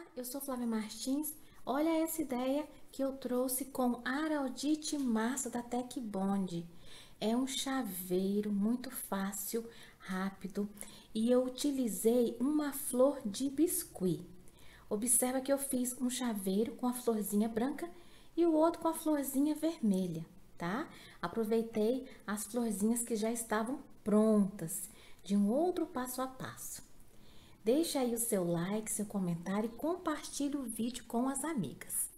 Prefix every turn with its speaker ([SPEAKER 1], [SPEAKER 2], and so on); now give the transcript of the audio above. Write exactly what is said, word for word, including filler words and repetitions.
[SPEAKER 1] Olá, eu sou Flávia Martins. Olha essa ideia que eu trouxe com Araldite Massa da Tec Bond. É um chaveiro muito fácil, rápido e eu utilizei uma flor de biscuit. Observa que eu fiz um chaveiro com a florzinha branca e o outro com a florzinha vermelha, tá? Aproveitei as florzinhas que já estavam prontas de um outro passo a passo. Deixa aí o seu like, seu comentário e compartilhe o vídeo com as amigas.